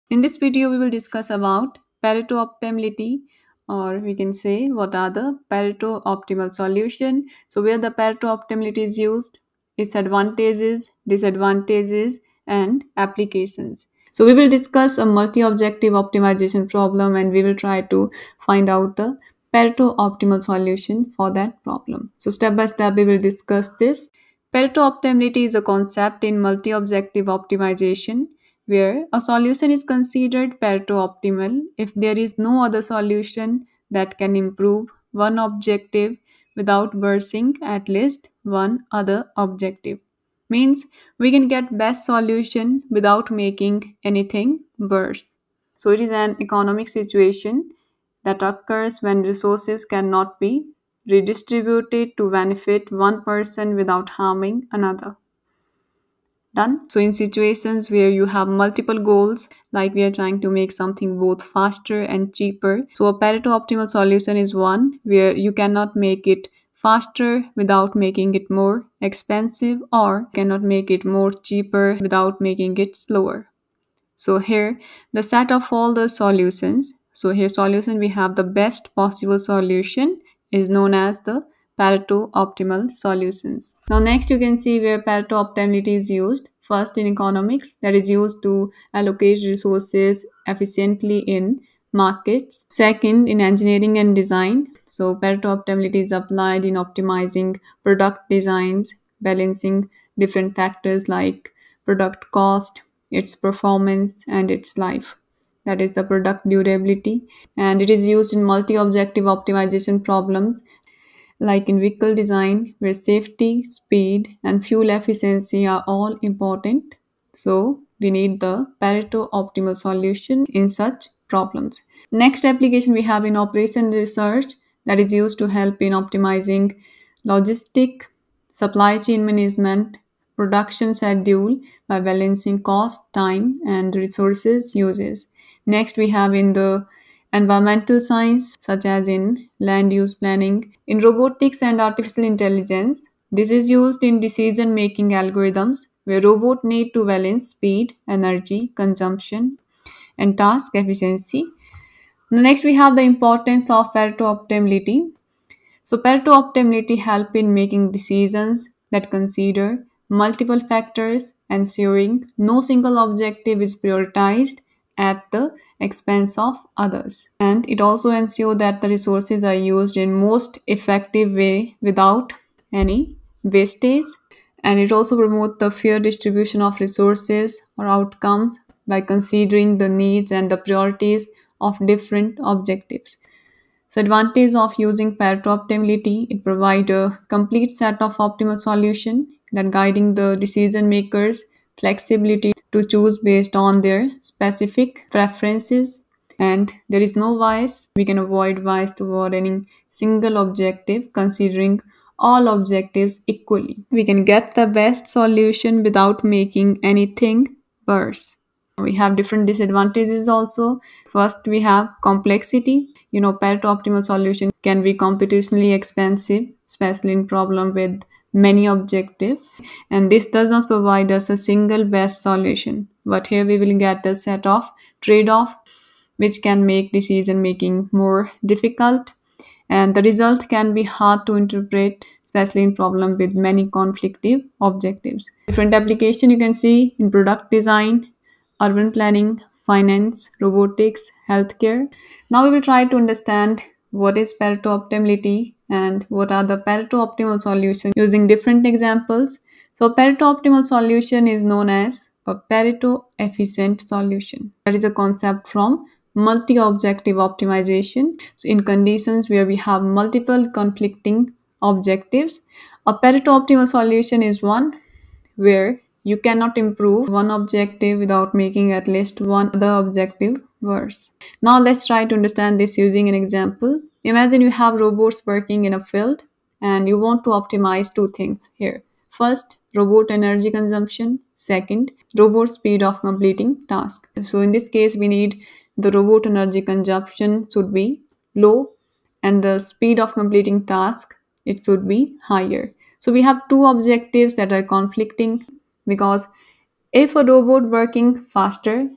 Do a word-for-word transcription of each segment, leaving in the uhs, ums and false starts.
In this video, we will discuss about Pareto optimality, or we can say what are the Pareto optimal solution. So where the Pareto optimality is used, its advantages, disadvantages, and applications. So we will discuss a multi-objective optimization problem and we will try to find out the Pareto optimal solution for that problem. So step by step we will discuss this. Pareto optimality is a concept in multi-objective optimization where a solution is considered Pareto optimal if there is no other solution that can improve one objective without bursting at least one other objective. Means we can get best solution without making anything worse. So it is an economic situation that occurs when resources cannot be redistributed to benefit one person without harming another. Done. So in situations where you have multiple goals, like we are trying to make something both faster and cheaper, so a Pareto optimal solution is one where you cannot make it faster without making it more expensive, or cannot make it more cheaper without making it slower. So here the set of all the solutions, so here solution we have the best possible solution is known as the Pareto optimal solutions. Now next you can see where Pareto optimality is used. First in economics, that is used to allocate resources efficiently in markets. Second in engineering and design, so Pareto optimality is applied in optimizing product designs, balancing different factors like product cost, its performance, and its life. That is the product durability. And it is used in multi objective optimization problems like in vehicle design, where safety, speed, and fuel efficiency are all important. So, we need the Pareto optimal solution in such problems. Next application we have in operation research, that is used to help in optimizing logistic, supply chain management, production schedule by balancing cost, time, and resources uses. Next, we have in the environmental science, such as in land use planning, in robotics and artificial intelligence. This is used in decision making algorithms where robots need to balance speed, energy, consumption, and task efficiency. Next, we have the importance of Pareto optimality. So Pareto optimality help in making decisions that consider multiple factors, ensuring no single objective is prioritized at the expense of others. And it also ensures that the resources are used in most effective way without any wastage. And it also promotes the fair distribution of resources or outcomes by considering the needs and the priorities of different objectives. So advantage of using Pareto optimality, it provides a complete set of optimal solution that guiding the decision makers flexibility to choose based on their specific preferences, and there is no bias. We can avoid bias toward any single objective considering all objectives equally. We can get the best solution without making anything worse. We have different disadvantages also. First, we have complexity. You know, Pareto optimal solution can be computationally expensive, especially in problem with many objectives. And this does not provide us a single best solution. But here we will get a set of trade-off which can make decision making more difficult. And the result can be hard to interpret, especially in problem with many conflicting objectives. Different application you can see in product design, urban planning, finance, robotics, healthcare. Now we will try to understand what is Pareto optimality and what are the Pareto optimal solutions using different examples. So Pareto optimal solution is known as a Pareto efficient solution. That is a concept from multi-objective optimization. So in conditions where we have multiple conflicting objectives, a Pareto optimal solution is one where you cannot improve one objective without making at least one other objective worse. Now let's try to understand this using an example. Imagine you have robots working in a field and you want to optimize two things here. First, robot energy consumption. Second, robot speed of completing task. So in this case, we need the robot energy consumption should be low and the speed of completing task, it should be higher. So we have two objectives that are conflicting, because if a robot working faster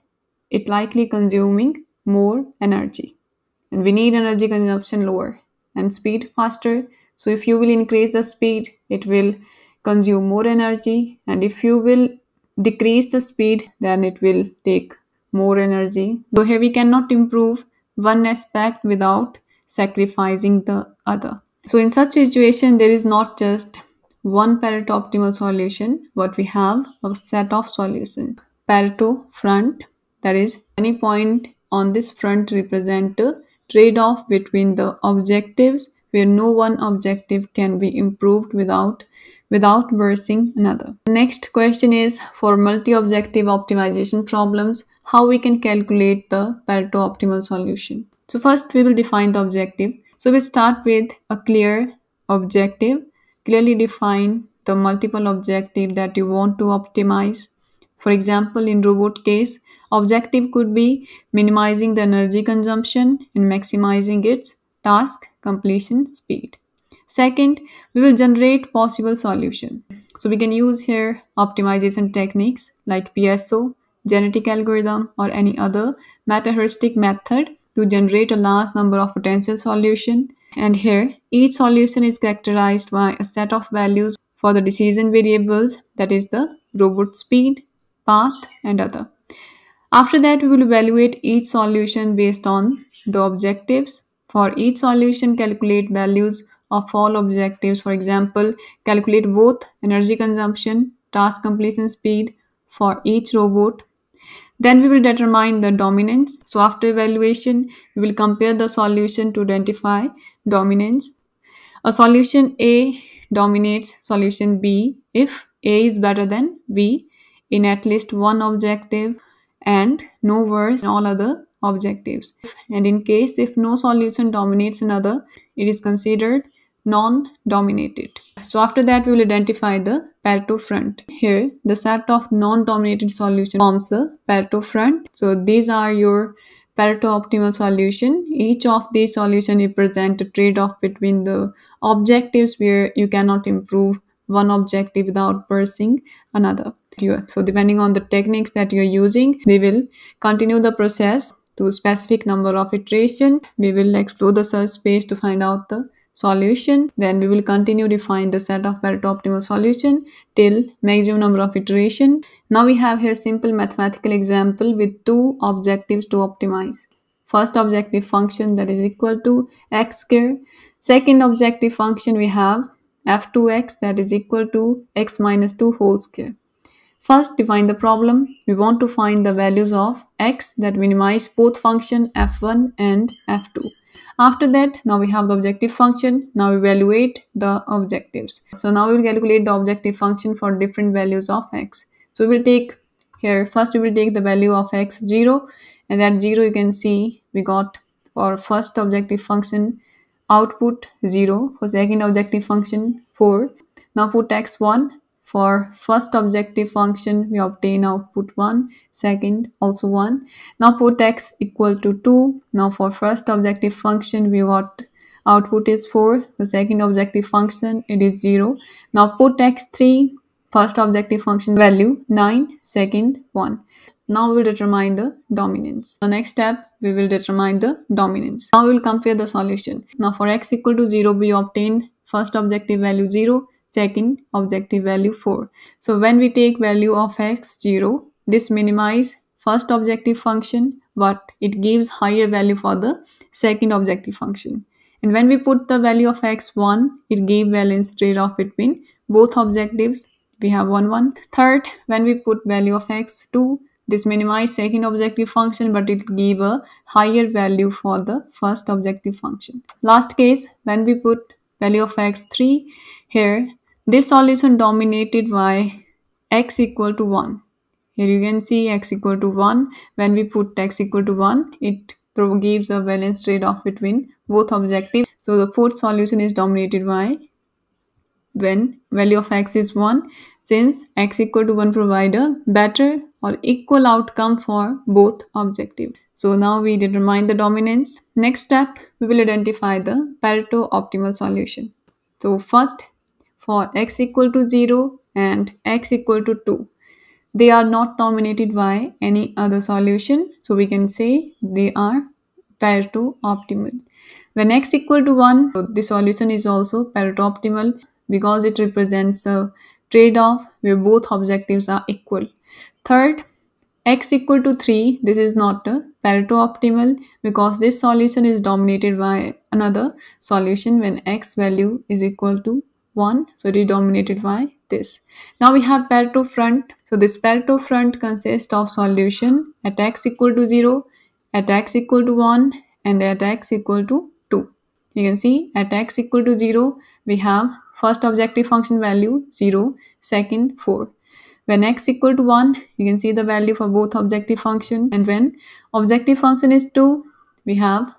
it likely consuming more energy. And we need energy consumption lower and speed faster. So if you will increase the speed, it will consume more energy. And if you will decrease the speed, then it will take more energy. So here we cannot improve one aspect without sacrificing the other. So in such situation, there is not just one Pareto optimal solution, but we have a set of solutions. Pareto front, that is, any point on this front represent a trade-off between the objectives where no one objective can be improved without without worsening another. Next question is for multi-objective optimization problems, how we can calculate the Pareto optimal solution. So first we will define the objective. So we start with a clear objective. Clearly define the multiple objective that you want to optimize. For example, in robot case, objective could be minimizing the energy consumption and maximizing its task completion speed. Second, we will generate possible solution. So we can use here optimization techniques like P S O, genetic algorithm, or any other meta-heuristic method to generate a large number of potential solution. And here, each solution is characterized by a set of values for the decision variables, that is the robot speed, path, and other. After that, we will evaluate each solution based on the objectives. For each solution, calculate values of all objectives. For example, calculate both energy consumption, task completion speed for each robot. Then we will determine the dominance. So after evaluation, we will compare the solution to identify dominance. A solution A dominates solution B if A is better than B in at least one objective and no worse in all other objectives. And in case if no solution dominates another, it is considered non-dominated. So after that, we will identify the Pareto front. Here, the set of non-dominated solutions forms the Pareto front. So these are your Pareto optimal solution. Each of these solutions represent a trade-off between the objectives where you cannot improve one objective without pursuing another. So depending on the techniques that you are using, they will continue the process to a specific number of iteration. We will explore the search space to find out the solution. Then we will continue to define the set of Pareto optimal solution till maximum number of iteration. Now we have here simple mathematical example with two objectives to optimize. First objective function, that is equal to x square. Second objective function we have f two x, that is equal to x minus two whole square. First, define the problem. We want to find the values of x that minimize both function f one and f two. After that, now we have the objective function. Now evaluate the objectives. So now we will calculate the objective function for different values of x. So we will take here, first we will take the value of x zero, and at zero you can see we got for first objective function output zero, for second objective function four. Now put x one. For first objective function, we obtain output one, second also one. Now put x equal to two. Now for first objective function, we got output is four. The second objective function, it is zero. Now put x three, first objective function value nine, second one. Now we will determine the dominance. The next step, we will determine the dominance. Now we will compare the solution. Now for x equal to zero, we obtain first objective value zero, second objective value four. So when we take value of x zero, this minimize first objective function, but it gives higher value for the second objective function. And when we put the value of x one, it gave balance trade-off between both objectives. We have one one. Third, when we put value of x two, this minimize second objective function, but it give a higher value for the first objective function. Last case, when we put value of x three, here this solution dominated by x equal to one. Here you can see x equal to one. When we put x equal to one, it gives a balanced trade-off between both objectives. So the fourth solution is dominated by when value of x is one, since x equal to one provide a better or equal outcome for both objectives. So now we determine the dominance. Next step, we will identify the Pareto optimal solution. So first, for x equal to zero and x equal to two. they are not dominated by any other solution. So we can say they are Pareto optimal. When x equal to one, the solution is also Pareto optimal because it represents a trade-off where both objectives are equal. Third, x equal to three, this is not a Pareto optimal because this solution is dominated by another solution when x value is equal to one, so it is dominated by this. Now we have Pareto front. So this Pareto front consists of solution at x equal to zero, at x equal to one, and at x equal to two. You can see at x equal to zero, we have first objective function value zero, second four. When x equal to one, you can see the value for both objective function, and when objective function is two, we have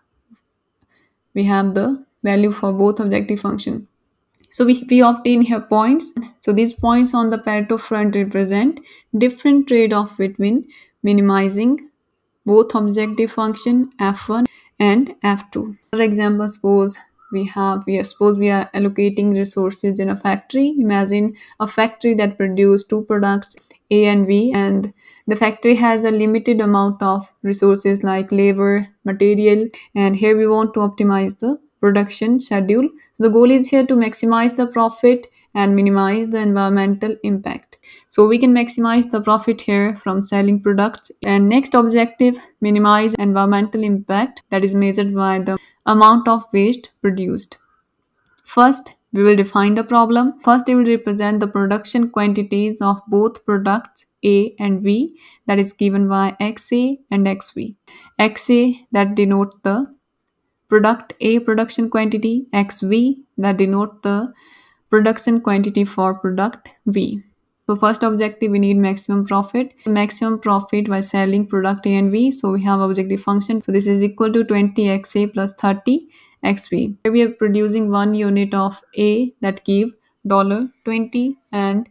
we have the value for both objective function. So we, we obtain here points. So these points on the Pareto front represent different trade-off between minimizing both objective function f one and f two. For example, suppose we have we are, suppose we are allocating resources in a factory. Imagine a factory that produces two products A and B, and the factory has a limited amount of resources like labor, material, and here we want to optimize the production schedule. So the goal is here to maximize the profit and minimize the environmental impact. So we can maximize the profit here from selling products. And next objective, minimize environmental impact, that is measured by the amount of waste produced. First, we will define the problem. First, it will represent the production quantities of both products A and V, that is given by X A and X V. X A that denotes the product A production quantity, X V that denotes the production quantity for product V. So first objective, we need maximum profit. Maximum profit by selling product A and V. So we have objective function. So this is equal to twenty X A plus thirty X V. Here we are producing one unit of A that give twenty, and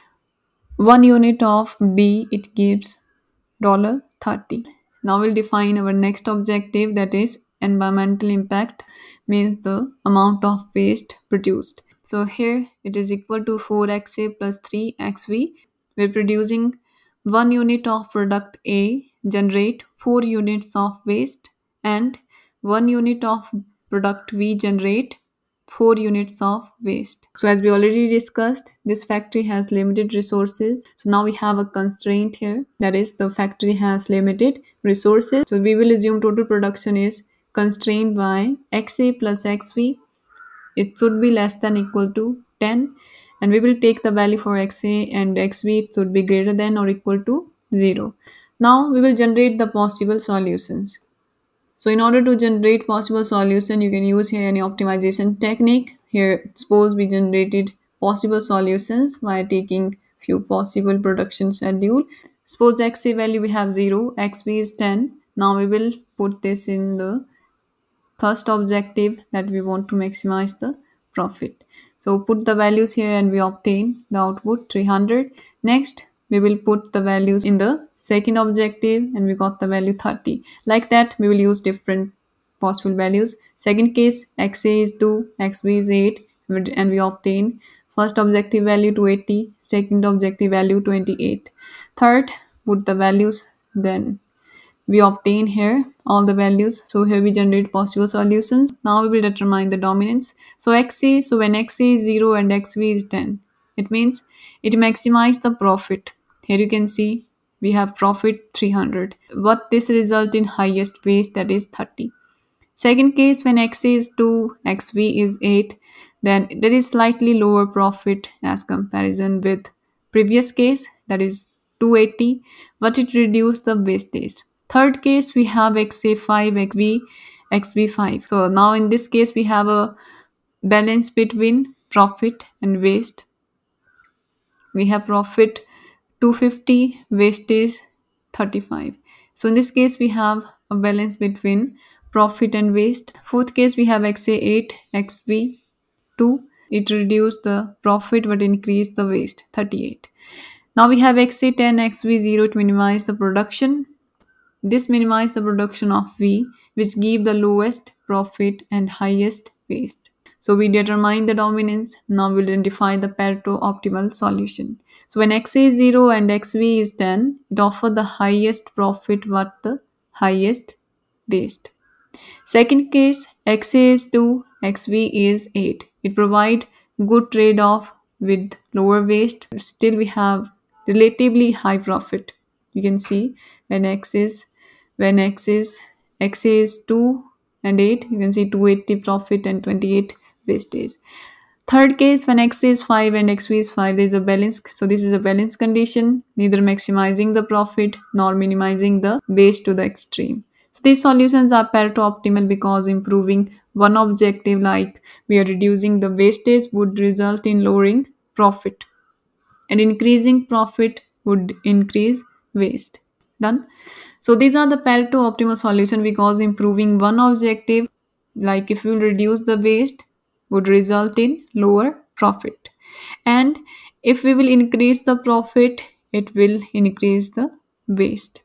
one unit of B, it gives thirty. Now we'll define our next objective, that is environmental impact, means the amount of waste produced. So here it is equal to four X A plus three X V. We're producing one unit of product A generate four units of waste, and one unit of product V generate four units of waste. So as we already discussed, this factory has limited resources. So now we have a constraint here, that is the factory has limited resources. So we will assume total production is constrained by X A plus X V. It should be less than equal to ten, and we will take the value for X A and X V, it should be greater than or equal to zero. Now we will generate the possible solutions. So in order to generate possible solution, you can use here any optimization technique. Here, suppose we generated possible solutions by taking few possible production schedule. Suppose X A value we have zero, X V is ten. Now we will put this in the first objective, that we want to maximize the profit. So put the values here and we obtain the output three hundred. Next, we will put the values in the second objective and we got the value thirty. Like that, we will use different possible values. Second case, X A is two, X V is eight, and we obtain first objective value two hundred eighty, second objective value twenty-eight. Third, put the values, then we obtain here all the values. So here we generate possible solutions. Now we will determine the dominance. So X A, so when X A is zero and X V is ten, it means it maximizes the profit. Here you can see we have profit three hundred, but this result in highest waste, that is thirty. Second case, when X A is two, X V is eight, then there is slightly lower profit as comparison with previous case, that is two hundred eighty, but it reduced the wastage. Third case, we have X A five, X V, X V five. So now in this case, we have a balance between profit and waste. We have profit two hundred fifty, wastage thirty-five. So in this case, we have a balance between profit and waste. Fourth case, we have X A eight, X V two. It reduced the profit but increased the waste thirty-eight. Now we have X A ten, X V zero to minimize the production. This minimizes the production of V, which give the lowest profit and highest waste. So we determine the dominance. Now we'll identify the Pareto optimal solution. So when X A is zero and X V is ten, it offers the highest profit but the highest waste. Second case, X A is two, X V is eight. It provides good trade-off with lower waste. Still we have relatively high profit. You can see when X is when X is X A is two and eight, you can see two hundred eighty profit and twenty-eight wastage. Third case, when X is five and X V is five, there is a balance. So this is a balance condition, neither maximizing the profit nor minimizing the waste to the extreme. So these solutions are Pareto optimal because improving one objective like we are reducing the wastage would result in lowering profit, and increasing profit would increase waste. Done. So these are the Pareto optimal solution because improving one objective, like if you reduce the waste, would result in lower profit. And if we will increase the profit, it will increase the waste.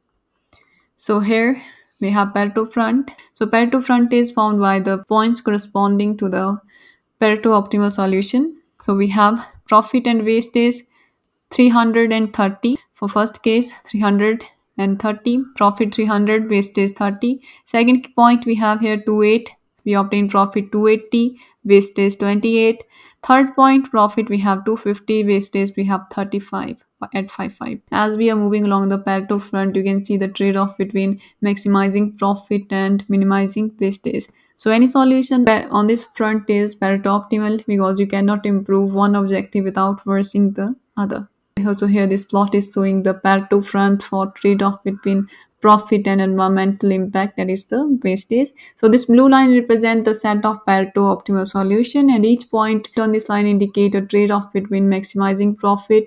So here we have Pareto front. So Pareto front is found by the points corresponding to the Pareto optimal solution. So we have profit and waste is three hundred thirty for first case, three hundred thirty, profit three hundred, waste is thirty. Second point we have here two hundred eight, we obtain profit two hundred eighty, waste is twenty-eight. Third point, profit we have two hundred fifty, wastage we have thirty-five at fifty-five. As we are moving along the Pareto front, you can see the trade-off between maximizing profit and minimizing wastage. So any solution on this front is Pareto optimal because you cannot improve one objective without worsening the other. Also here this plot is showing the Pareto front for trade-off between profit and environmental impact, that is the wastage. So this blue line represents the set of Pareto optimal solution, and each point on this line indicate a trade-off between maximizing profit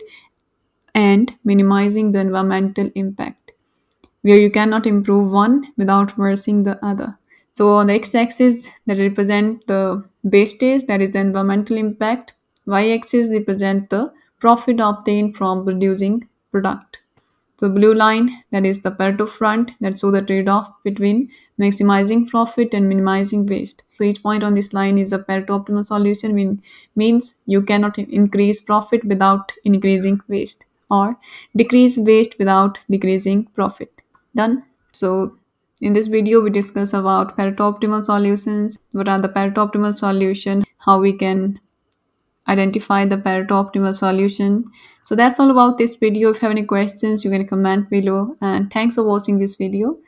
and minimizing the environmental impact, where you cannot improve one without worsening the other. So on the x-axis that represent the wastage, that is the environmental impact. Y-axis represent the profit obtained from producing product. So blue line, that is the Pareto front, that shows the trade-off between maximizing profit and minimizing waste. So each point on this line is a Pareto optimal solution, mean, means you cannot increase profit without increasing waste, or decrease waste without decreasing profit. Done. So in this video we discuss about Pareto optimal solutions, what are the Pareto optimal solution, how we can identify the Pareto optimal solution. So that's all about this video. If you have any questions, you can comment below, and thanks for watching this video.